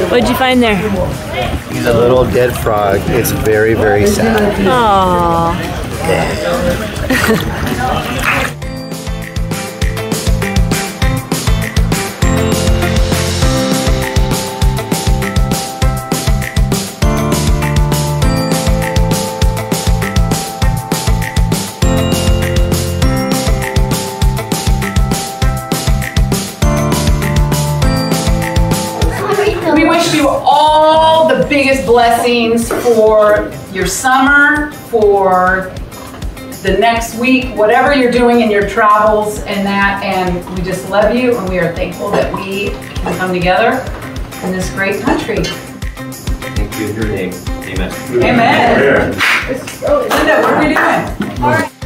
What'd you find there? He's a little dead frog. It's very, very sad. Aww. We wish you all the biggest blessings for your summer, for the next week, whatever you're doing in your travels and that, and we just love you and we are thankful that we can come together in this great country. Thank you in your name. Amen. Amen. Linda, what are we doing?